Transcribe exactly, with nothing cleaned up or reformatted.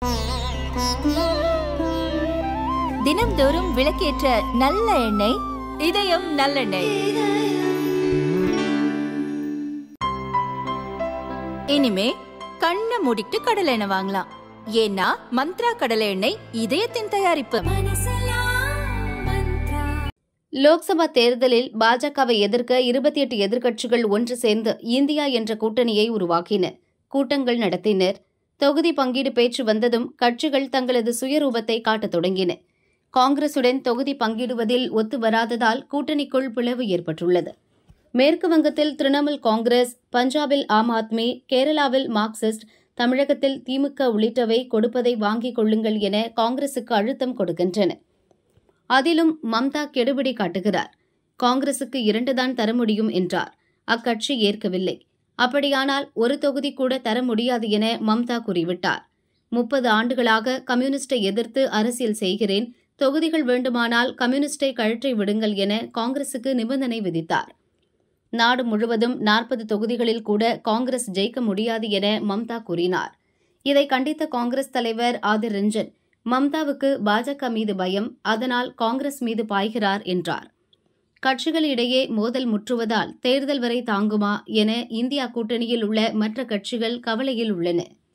தினம்தோறும் விளக்கேற்ற நல்ல எண்ணெய் இதயம் நல்லெண்ணெய். இனிமே கண்ணை மூடிட்டு கடலை எண்ணெய் வாங்கலாம். ஏன்னா மந்த்ரா கடலை எண்ணெய் இதயத்தின் தயாரிப்பு. லோக்சபா தேர்தலில் பாஜகவை எதிர்க்க இருபத்தி எட்டு எதிர்க்கட்சிகள் ஒன்று சேர்ந்து இந்தியா என்ற கூட்டணியை உருவாக்கின. கூட்டங்கள் நடத்தினர். தொகுதி பங்கீடு பேச்சு வந்ததும் கட்சிகள் தங்களது சுயரூபத்தை காட்டத் தொடங்கின. காங்கிரசுடன் தொகுதி பங்கிடுவதில் ஒத்து வராததால் கூட்டணிக்குள் பிளவு ஏற்பட்டுள்ளது. மேற்கு வங்கத்தில் திரிணாமுல் காங்கிரஸ், பஞ்சாபில் ஆம் ஆத்மி, கேரளாவில் மார்க்சிஸ்ட், தமிழகத்தில் திமுக உள்ளிட்டவை கொடுப்பதை வாங்கிக் கொள்ளுங்கள் என காங்கிரசுக்கு அழுத்தம் கொடுக்கின்றன. அதிலும் மம்தா கெடுபிடி காட்டுகிறார். காங்கிரசுக்கு இரண்டுதான் தர முடியும் என்றார். அக்கட்சி ஏற்கவில்லை. அப்படியானால் ஒரு தொகுதி கூட தர முடியாது என மம்தா கூறிவிட்டார். முப்பது ஆண்டுகளாக கம்யூனிஸ்டை எதிர்த்து அரசியல் செய்கிறேன், தொகுதிகள் வேண்டுமானால் கம்யூனிஸ்டை கழற்றி விடுங்கள் என காங்கிரசுக்கு நிபந்தனை விதித்தார். நாடு முழுவதும் நாற்பது தொகுதிகளில் கூட காங்கிரஸ் ஜெயிக்க முடியாது என மம்தா கூறினார். இதை கண்டித்த காங்கிரஸ் தலைவர் ஆதிர் ரஞ்சன், மம்தாவுக்கு பாஜக மீது பயம், அதனால் காங்கிரஸ் மீது பாய்கிறார் என்றார். கட்சிகளிடையே மோதல் முற்றுவதால் தேர்தல் வரை தாங்குமா என இந்தியா கூட்டணியில் உள்ள மற்ற கட்சிகள் கவலையில் உள்ளன.